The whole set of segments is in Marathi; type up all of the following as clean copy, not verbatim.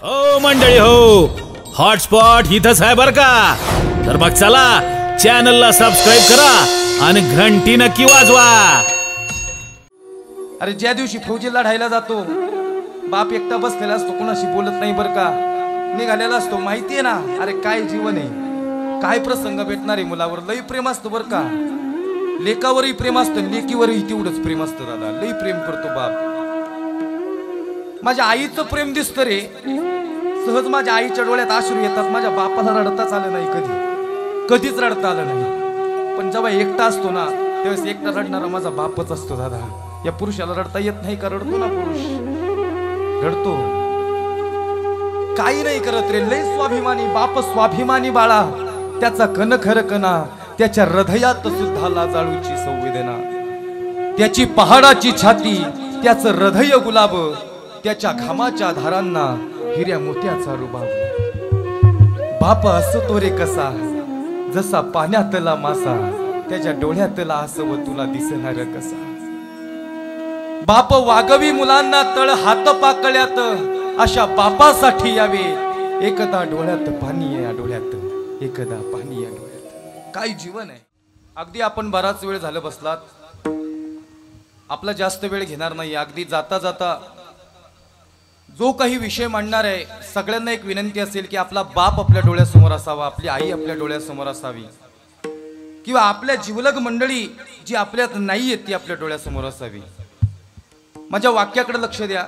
ओ मंडळी हो, हॉटस्पॉट इथंच आहे बर का. तर मग चला चॅनलला सबस्क्राईब करा आणि घंटी नक्की वाजवा. अरे ज्या दिवशी फौजी लढायला जातो बाप एकटा बसलेला असतो, कोणाशी बोलत नाही बर का. निघालेला असतो, माहितीये ना अरे काय जीवन आहे, काय प्रसंग भेटणार आहे. मुलावर लई प्रेम असतं बर का, लेकावरही प्रेम असतं, लेकीवरही तेवढंच प्रेम असतं. दादा लई प्रेम करतो बाप. माझ्या आईचं प्रेम दिसतं रे. सहज माझ्या आईच्या डोळ्यात अश्रू येतात. माझ्या बापाला रडताच आलं नाही, कधीच रडता आलं नाही. पण जेव्हा एकटा असतो ना त्यावेळेस एकटा रडणारा माझा बापच असतो. दादा या पुरुषाला रडता येत नाही का? रडतो ना पुरुष, रडतो. काही नाही करत रे, लय स्वाभिमानी बाप, स्वाभिमानी बाळा. त्याचा कण खरकणा, त्याच्या हृदयात सुद्धा लाजाळूची संवेदना. त्याची पहाडाची छाती, त्याचं हृदय गुलाब, त्याच्या घामाच्या धारांना हिऱ्या मोत्याचा रुबाब. बाप असतो रे कसा, जसा पाण्यातला मासा, त्याच्या डोळ्यातला हसव तुला दिसणार कसा. बाप वागवी मुलांना तळ हात पाकळ्यात, अशा बापासाठी यावे एकदा डोळ्यात पाणी या डोळ्यात, एकदा पाणी या डोळ्यात. काय जीवन आहे. अगदी आपण बराच वेळ झालं बसलात, आपला जास्त वेळ घेणार नाही. अगदी जाता जाता जो काही विषय मांडणार आहे सगळ्यांना एक विनंती असेल की आपला बाप आपल्या डोळ्यासमोर असावा, आपली आई आपल्या डोळ्यासमोर असावी, किंवा आपल्या जिवलग मंडळी जी आपल्यात नाही आहेत ती आपल्या डोळ्यासमोर असावी. माझ्या वाक्याकडे लक्ष द्या.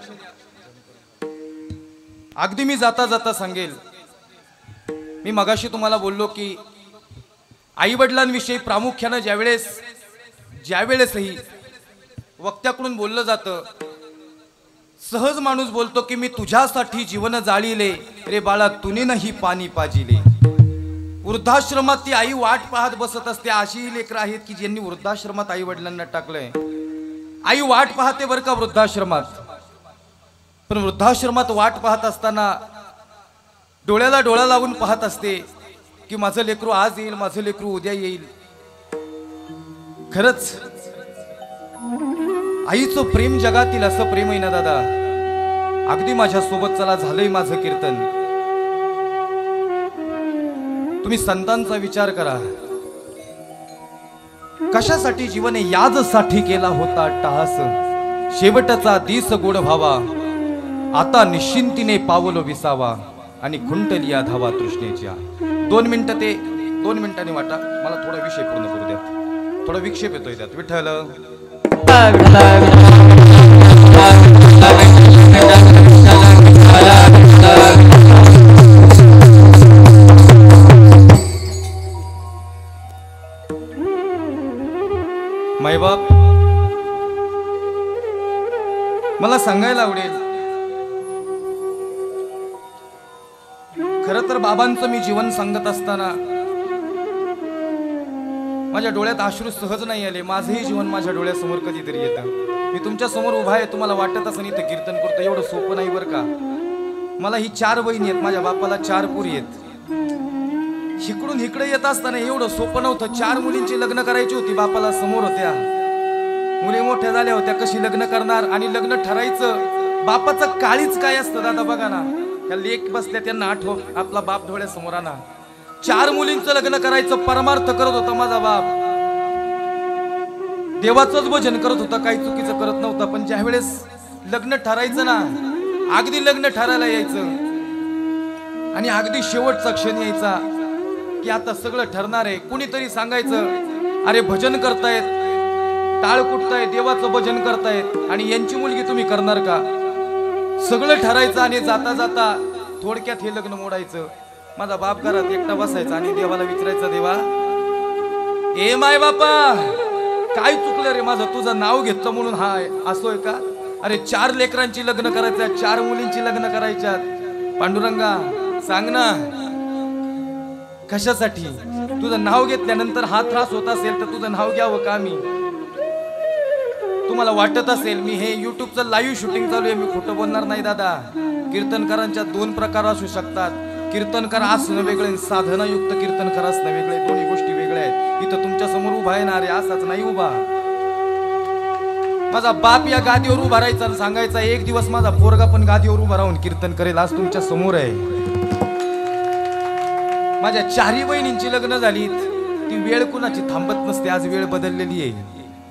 अगदी मी जाता जाता सांगेल, मी मगाशी तुम्हाला बोललो की आई वडिलांविषयी प्रामुख्यानं ज्यावेळेसही वक्त्याकडून बोललं जातं, सहज माणूस बोलतो की मी तुझ्यासाठी जीवन जाळीले रे बाळा, तुने नाही पाणी पाजिले. वृद्धाश्रमात ती आई वाट पाहत बसत असते. अशी लेकरं आहेत की ज्यांनी वृद्धाश्रमात आई वडिलांना टाकलंय. आई वाट पाहते बरं का वृद्धाश्रमात, पण वृद्धाश्रमात वाट पाहत असताना डोळ्याला डोळा लावून पाहत असते की माझं लेकरू आज येईल, माझं लेकरू उद्या येईल. खरंच आईचं प्रेम जगातील असं प्रेम आहे ना दादा. अगदी माझ्या सोबत चला, झालंय माझं कीर्तन. तुम्ही संतांचा विचार करा, कशासाठी जीवन याजसाठी केला होता टास, शेवटचा दिस गोड व्हावा, आता निश्चिंतीने पावलो विसावा, आणि खुंटलिया धावा तृष्णेच्या. 2 मिनिटांनी वाटा, मला थोडा विषय पूर्ण करू द्या. थोडा विक्षेप येतोय त्यात. विठ्ठल मायबाप, मला सांगायला आवडेल, खरं तर बाबांचं मी जीवन सांगत असताना माझ्या डोळ्यात अश्रू सहज नाही आले. माझंही जीवन माझ्या डोळ्यासमोर कधीतरी येतं. मी तुमच्या समोर उभा आहे, तुम्हाला वाटत असं इथं कीर्तन करतो, एवढं सोपं नाही बरं का. मला ही 4 बहिणी आहेत, माझ्या बापाला 4 पुरी आहेत. इकडून इकडे येत असताना एवढं सोपं नव्हतं. 4 मुलींची लग्न करायची होती, बापाला समोर होत्या. मुली मोठ्या झाल्या होत्या, कशी लग्न करणार आणि लग्न ठरायचं. बापाचं काळीच काय असतं दादा बघा ना. त्या लेक बसल्या त्यांना आठव, आपला बाप डोळ्यासमोर आणा. 4 मुलींचं लग्न करायचं परमार्थ करत होता माझा बाप. देवाचंच भजन करत होता, काही चुकीचं करत नव्हता. पण ज्या वेळेस लग्न ठरायचं ना, अगदी लग्न ठरायला यायचं आणि अगदी शेवटचा क्षण यायचा की आता सगळं ठरणार आहे. कुणीतरी सांगायचं, अरे भजन करतायत, टाळ कुटतायत, देवाचं भजन करतायत आणि यांची मुलगी तुम्ही करणार का? सगळं ठरायचं आणि जाता जाता थोडक्यात हे लग्न मोडायचं. माझा बाप घरात एकटा बसायचा आणि देवाला विचारायचा, देवा ए माय बापा काय चुकलं रे माझं, तुझं नाव घेतलं म्हणून हा असोय का? अरे 4 लेकरांची लग्न करायच्या, 4 मुलींची लग्न करायच्यात. पांडुरंगा सांग ना कशासाठी? तुझं नाव घेतल्यानंतर हा त्रास होत असेल तर तुझं नाव घ्यावं का मी? तुम्हाला वाटत असेल मी हे युट्यूबचं लाईव्ह शूटिंग चालू आहे, मी खोटं बोलणार नाही दादा. कीर्तनकारांच्या 2 प्रकार असू शकतात. कीर्तनकार असणं वेगळं, साधनायुक्त कीर्तनकार असणं वेगळे, दोन्ही गोष्टी वेगळ्या आहेत. इथं तुमच्या समोर उभा आहे ना रे, असाच नाही उभा. माझा बाप या गादीवर उभा राहायचा आणि सांगायचा एक दिवस माझा पोरगा पण गादीवर उभा राहून कीर्तन करेल. आज तुमच्या समोर आहे. माझ्या चारही बहिणींची लग्न झाली. ती वेळ कुणाची थांबत नसते. आज वेळ बदललेली आहे.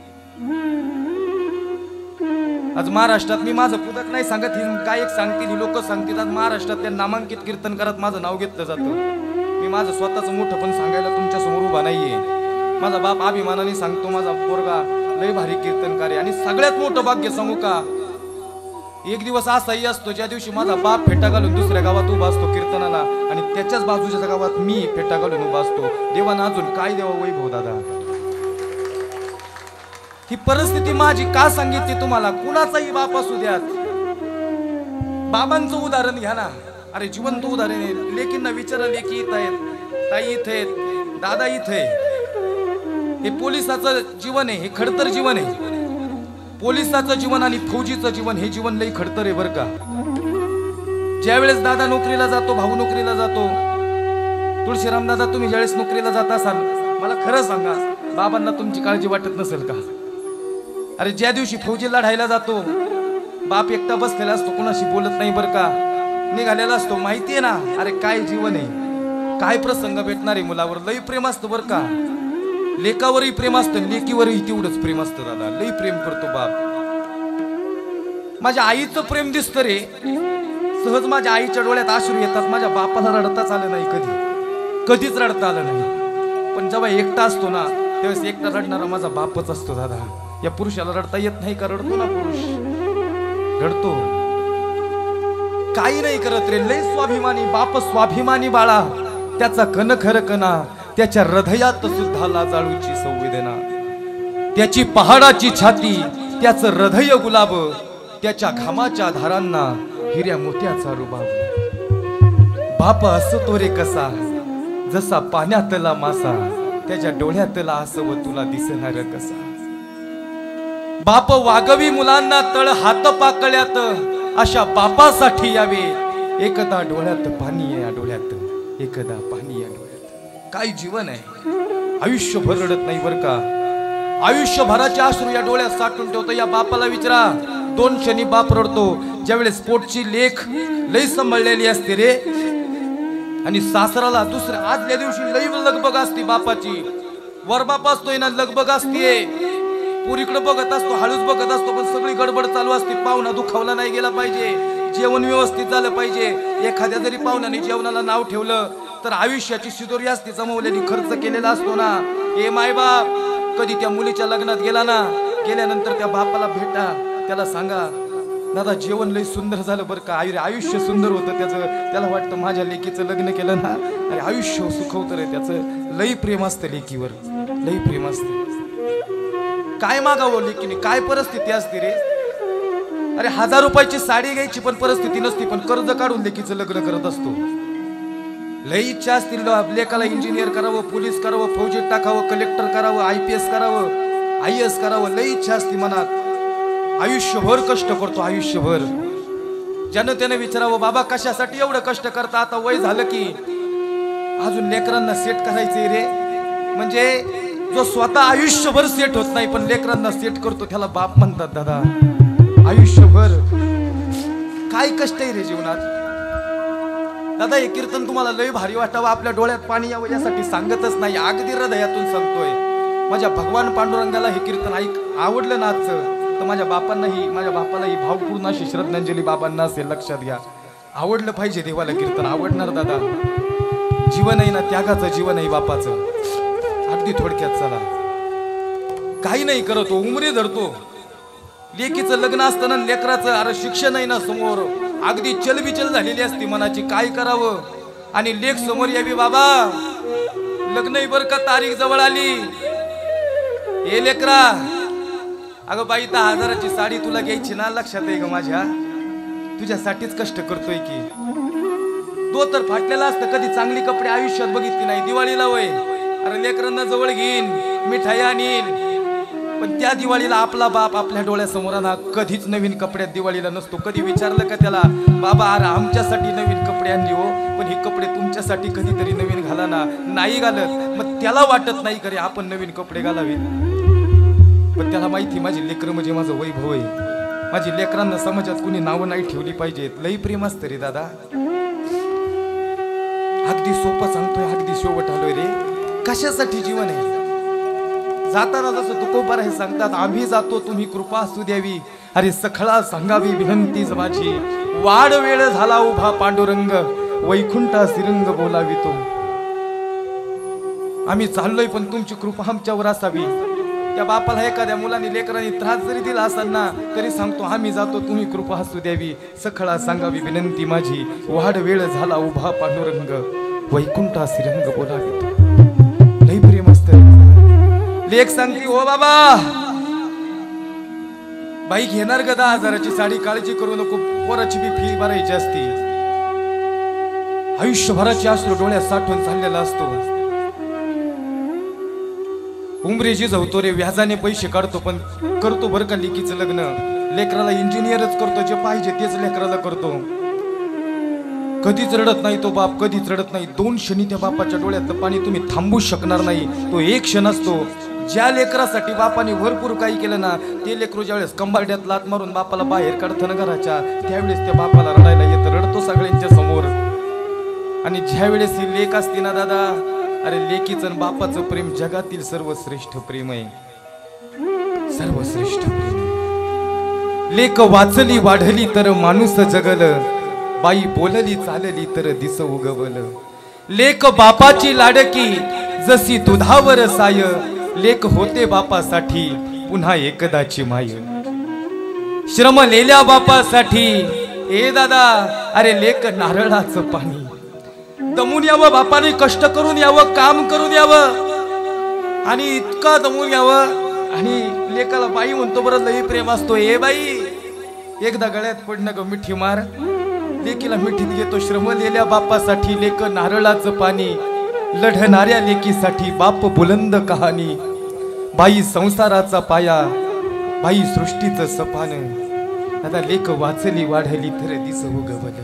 आज महाराष्ट्रात मी माझं पुस्तक नाही सांगत. ही काय एक सांगतील ही लोक सांगतील. आज महाराष्ट्रात त्या नामांकित कीर्तन करत माझं नाव घेतलं जातं. मी माझं स्वतःचं मोठं पण सांगायला तुमच्या समोर उभा नाहीये. माझा बाप अभिमानाने सांगतो माझा पोरगा लय भारी कीर्तनकार आहे. आणि सगळ्यात मोठं भाग्य सांगू का, एक दिवस असाही असतो ज्या दिवशी माझा बाप फेटा घालून दुसऱ्या गावात उभा असतो कीर्तनाला आणि त्याच्याच बाजूच्या गावात मी फेटा घालून उभा असतो. देवानं अजून काय देवा वैभव दादा. ही परिस्थिती माझी का सांगितली तुम्हाला. कुणाचाही बाप असू द्यात. बाबांचं उदाहरण घ्या ना. अरे जिवंत उदाहरण आहे. लेकींना विचारा लेकी इथं आहेत, ताई इथे आहेत, दादा इथे. हे पोलिसाचं जीवन आहे. हे खडतर जीवन आहे. पोलिसाचं जीवन आणि फौजीचं जीवन हे जीवन लई खडतर आहे बरं का. ज्यावेळेस दादा नोकरीला जातो, भाऊ नोकरीला जातो, तुळशीराम दादा तुम्ही ज्यावेळेस नोकरीला जात असाल मला खरं सांगा बाबांना तुमची काळजी वाटत नसेल का. अरे ज्या दिवशी फौजी लढायला जातो बाप एकटा बसलेला असतो, कोणाशी बोलत नाही बरं का, निघालेला असतो. माहितीये ना अरे काय जीवन आहे, काय प्रसंग भेटणार आहे. मुलावर लई प्रेम असतं बरं का. लेकावरही प्रेम असतं, लेकीवरही तेवढंच प्रेम असतं दादा. लई प्रेम करतो बाप. माझ्या आईचं प्रेम दिसतं रे. सहज माझ्या आईच्या डोळ्यात अश्रू येतात. माझ्या बापाला रडताच आलं नाही कधी, कधीच रडता आलं नाही. पण जेव्हा एकटा असतो ना त्यावेळेस एकटा रडणारा माझा बापच असतो दादा. या पुरुषाला रडता येत नाही का. रडतो ना पुरुष, रडतो. काही नाही करत रे. लय स्वाभिमानी बाप, स्वाभिमानी बाळा. त्याचा कन खर कना, त्याच्या हृदयात सुद्धा लाजाळूची संवेदना. त्याची पहाडाची छाती, त्याचं हृदय गुलाब, त्याच्या घामाच्या धारांना हिऱ्या मोत्याचा रुबाब. बाप असतो रे कसा, जसा पाण्यातला मासा, त्याच्या डोळ्यातला असव तुला दिसणार कसा. बाप वागवी मुलांना तळ हात पाकळ्यात, अशा बापासाठी यावे एकदा डोळ्यात पाणी या डोळ्यात, एकदा पाणी या डोळ्यात. काय जीवन आहे. आयुष्यभर रडत नाही बर का. आयुष्यभराचे अश्रू या डोळ्यात साठून ठेवतो. या बापाला विचारा, 2 क्षणी बाप रडतो ज्यावेळेस पोटची लेख लई सांभाळलेली असते रे. आणि सासराला दुसऱ्या आदल्या दिवशी लई लगबग असते बापाची. वर बाप असतोय ना लगबग असते. पुरीकडे बघत असतो, हळूच बघत असतो, पण सगळी गडबड चालू असते. पाहुणा दुखावला नाही गेला पाहिजे, जेवण व्यवस्थित झालं पाहिजे. एखाद्या जरी पाहुण्याने जेवणाला नाव ठेवलं तर आयुष्याची शिदोरी असते, जमवलेली खर्च केलेला असतो ना. ए माय बाप कधी त्या मुलीच्या लग्नात गेला ना, गेल्यानंतर त्या बापाला भेटा, त्याला सांगा दादा जेवण लई सुंदर झालं बरं का. आयुष्य सुंदर होतं त्याचं. त्याला वाटतं माझ्या लेकीचं लग्न केलं ना अरे आयुष्य सुखवतं रे त्याचं. लई प्रेम असतं लेकीवर, लई प्रेम असतं. काय मागावं लेकीने, काय परिस्थिती असते रे. अरे 1000 रुपयाची साडी घ्यायची पण परिस्थिती नसती, पण कर्ज काढून लेकीचं लग्न करत असतो. लई इच्छा असतील लेकाला इंजिनियर करावं, पोलीस करावं, फौजीत टाकावं, कलेक्टर करावं, IPS करावं, IAS करावं. लई इच्छा असती मनात. आयुष्यभर कष्ट करतो, आयुष्यभर. ज्यानं त्यानं विचारावं बाबा कशासाठी एवढं कष्ट करता. आता वय झालं की अजून लेकरांना सेट करायचंय रे. म्हणजे जो स्वतः आयुष्यभर सेट होत नाही पण लेकरांना सेट करतो त्याला बाप म्हणतात दादा. आयुष्यभर काय कष्ट आहे रे जीवनात. दादा हे कीर्तन तुम्हाला लय भारी वाटावं, आपल्या डोळ्यात पाणी यावं यासाठी सांगतच नाही, अगदी हृदयातून सांगतोय. माझ्या भगवान पांडुरंगाला हे कीर्तन आवडलं ना आजचं, तर माझ्या बापालाही भावपूर्ण अशी श्रद्धांजली बाबांना असेल. लक्षात घ्या, आवडलं पाहिजे देवाला कीर्तन. आवडणार दादा. जीवन आहे ना त्यागाचं जीवन आहे बापाचं. अगदी थोडक्यात चला, काही नाही करतो, उमरी धरतो. लेकीचं लग्न असताना लेकराचं अरे शिक्षण आहे ना समोर, अगदी चलबिचल झालेली असती मनाची. काय करावं आणि लेख समोर यावी. बाबा लग्न बर का, तारीख जवळ आली. हे लेकरा, अगं बाई 10,000ची साडी तुला घ्यायची ना, लक्षात आहे ग माझ्या, तुझ्यासाठीच कष्ट करतोय की. तो तर फाटलेला असतं, कधी चांगली कपडे आयुष्यात बघितली नाही. दिवाळीला वय अरे लेकरांना जवळ घेईन, मिठाई आणीन, पण त्या दिवाळीला आपला बाप आपल्या डोळ्यासमोर ना कधीच नवीन कपड्यात दिवाळीला नसतो. कधी विचारलं का त्याला, बाबा अरे आमच्यासाठी नवीन कपडे आणली हो, पण हे कपडे तुमच्यासाठी कधीतरी नवीन घाला ना. नाही घालत, मग त्याला वाटत नाही करे आपण नवीन कपडे घालावे. पण त्याला माहिती माझी लेकरं म्हणजे माझं वैभव आहे. माझी लेकरांना समाजात कुणी नावं नाही ठेवली पाहिजेत. लई प्रेम असतं रे दादा. अगदी सोपं सांगतोय, अगदी शेवट आलोय रे. कशासाठी जीवन आहे? जाताना जसं तुकोबार हे सांगतात, आम्ही जातो तुम्ही कृपा असू द्यावी. अरे सखळा सांगावी विनंतीच माझी, वाढ वेळ झाला उभा पांडुरंग, वैकुंठा श्रीरंग बोलावी तो. आम्ही चाललोय पण तुमची कृपा आमच्यावर असावी. त्या बापाला एखाद्या मुलाने लेकरांनी त्रास जरी दिला असेल ना तरी सांगतो आम्ही जातो तुम्ही कृपा असू द्यावी. सखळा सांगावी विनंती माझी, वाढ वेळ झाला उभा पांडुरंग, वैकुंठा श्रीरंग बोलावी तो. लई प्रेम असतं. लेक सांगते ओ बाबा, बाई घेणार ग 10,000ची साडी, काळजी करू नको, पोराची बी फी भरायची असती. आयुष्यभराची अश्रू डोळ्यात साठवून चाललेला असतो. उमरेजी जाऊतो रे, व्याजाने पैसे काढतो, पण करतो बरं का लेकीचं लग्न. लेकराला इंजिनियरच करतो, जे पाहिजे तेच लेकराला करतो. कधीच रडत नाही तो बाप, कधीच रडत नाही. 2 क्षणी त्या बापाच्या डोळ्यातलं पाणी तुम्ही थांबू शकणार नाही. तो एक क्षण असतो. ज्या लेकरासाठी बापाने भरपूर काही केलं ना, ते लेकरू ज्यावेळेस कंबारड्यात लात मारून बापाला बाहेर काढतं घराच्या, त्यावेळेस त्या बापाला रडायला येतं. रडतो सगळ्यांच्या समोर. आणि ज्यावेळेस ही लेक असते ना दादा, अरे लेकीचं आणि बापाचं प्रेम जगातील सर्वश्रेष्ठ प्रेम आहे. सर्वश्रेष्ठ प्रेम. लेक वाचली वाढली तर माणूस जगल, बाई बोलली चालली तर दिस उगवल. लेक बापाची लाडकी जशी दुधावर साय, लेक होते बापासाठी पुन्हा एकदाची माय. श्रम लेल्या बापासाठी ए दादा, अरे लेक नारळाचं पाणी. दमून यावं बापाने, कष्ट करून यावं, काम करून यावं, आणि इतका दमून यावं. आणि लेकाला बाई म्हणतो बरं, लई प्रेम असतो. ए बाई, एकदा गळ्यात पडणं ग मिठी मार. लेकीला मिठीत घेतो. श्रम लेल्या बापासाठी लेक नारळाचं पाणी, लढणाऱ्या लेकीसाठी बाप बुलंद कहाणी. बाई संसाराचा पाया, बाई सृष्टीचं सपान. आता लेक वाचली वाढली तर दिस उगवल.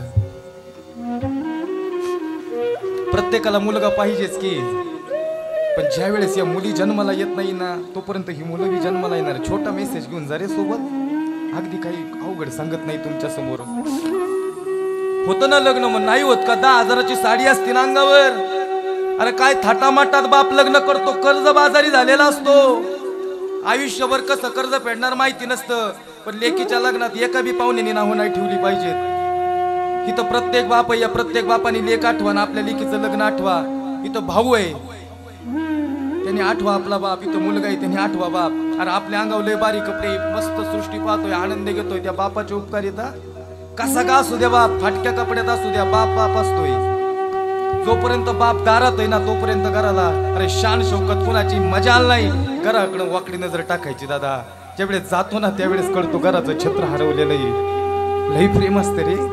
प्रत्येकाला मुलगा पाहिजेच की, पण ज्या वेळेस या मुली जन्माला येत नाही ना, तोपर्यंत ही मुलं बी जन्माला येणार. छोटा मेसेज घेऊन जा रे सोबत. अगदी काही अवघड सांगत नाही तुमच्या समोर. होतं ना लग्न, मग नाही होत का? 10,000ची साडी असते ना अंगावर. अरे काय थाटामाटात बाप लग्न करतो, कर्ज बाजारी झालेला असतो. आयुष्यभर कसं कर्ज फेडणार माहिती नसतं. पण लेकीच्या लग्नात एका बी पाहुण्याने नाव नाही ठेवली पाहिजेत. इथं प्रत्येक बाप आहे, या प्रत्येक बापाने लेक आठवा ना आपल्या लेकीचं लग्न आठवा. इथं भाऊ आहे त्याने आठवा आपला बाप, इथं मुलगा आहे त्याने आठवा बाप. अरे आपल्या अंगावर लय बारी कपडे, मस्त सृष्टी पाहतोय, आनंद घेतोय, त्या बापाचे उपकार येतात. कसा का असू द्या बाप, फाटक्या कपड्यात असू द्या, बाप बाप असतोय. जोपर्यंत बाप दारात आहे ना तोपर्यंत घराला अरे शान शौकत कुणाची मजाल नाही. घराकडं वाकडी नजर टाकायची दादा. ज्यावेळेस जातो ना त्यावेळेस कळतो घराचं छत्र हरवलेलं आहे. लई प्रेम असते रे.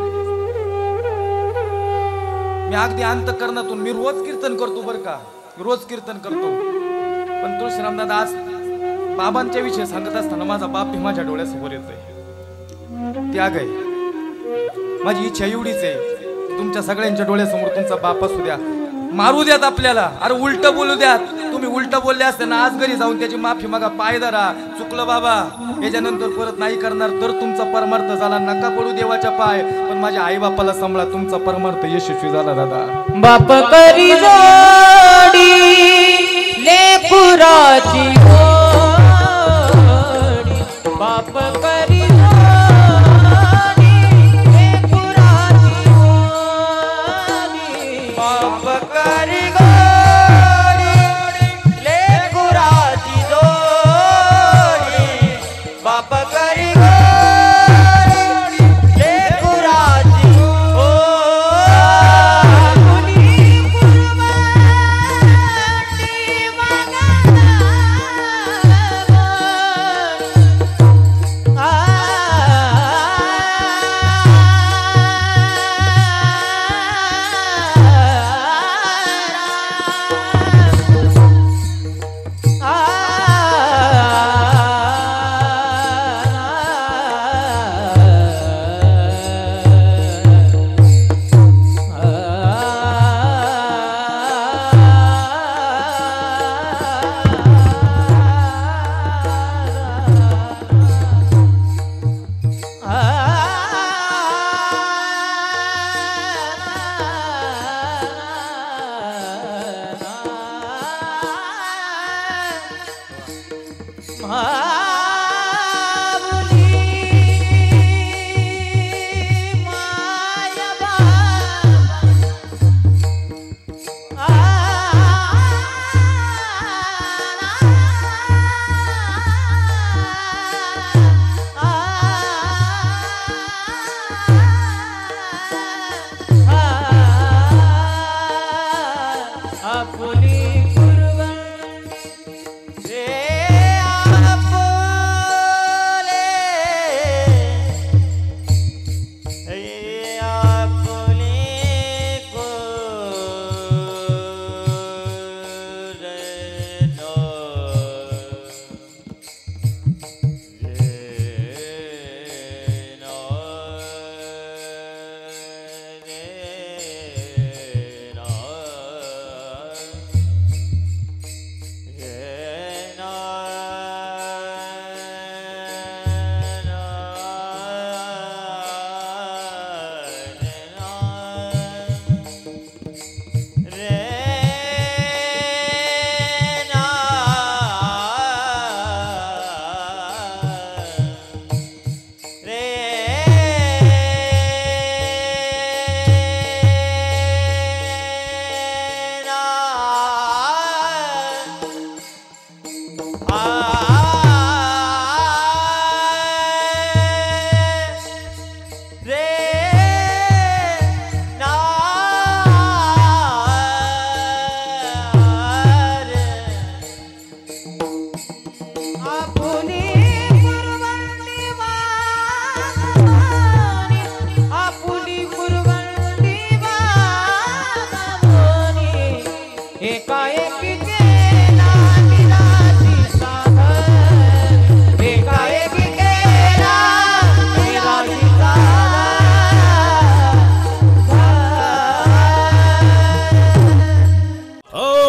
मी अगदी अंतःकरणातून मी रोज कीर्तन करतो बरं का, रोज कीर्तन करतो. पण तुळशीराम दादा आज बाबांच्या विषयी सांगत असताना माझा बाप ही माझ्या डोळ्यासमोर येतोय. त्याग आहे. माझी इच्छा एवढीच आहे, तुमच्या सगळ्यांच्या डोळ्यासमोर तुमचा बाप असू द्या. मारू द्यात आपल्याला, अरे उलट बोलू द्यात. तुम्ही उलट बोलले असते ना, आज घरी जाऊन त्याची माफी मागा, पाय धरा, चुकलं बाबा, याच्यानंतर परत नाही करणार, तर तुमचा परमार्थ झाला. नका पडू देवाच्या पाय, पण माझ्या आई बापाला सांभाळा, तुमचा परमार्थ यशस्वी झाला दादा. बाप करी जोडी लेपुराची गोडी, बाप करी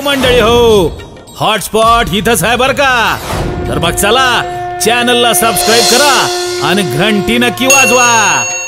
मंडळी हो, हॉटस्पॉट इथंच आहे बर का. तर मग चला चॅनलला सबस्क्राईब करा आणि घंटी नक्की वाजवा.